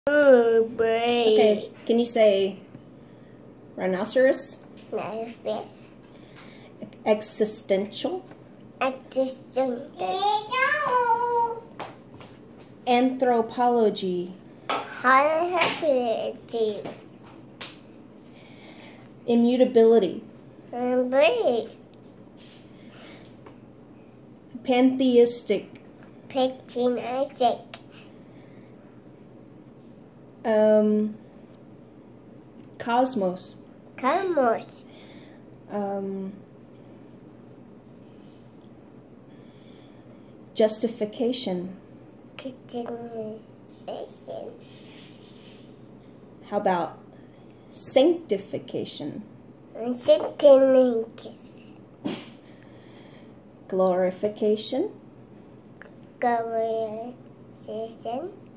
Okay, can you say rhinoceros? Nervous. Existential. Existential. Anthropology. Hierarchy. Immutability. Breathe. Pantheistic. Patriotic. Cosmos. Cosmos. Justification. Continuation. How about sanctification? Significance. Glorification. Glorification.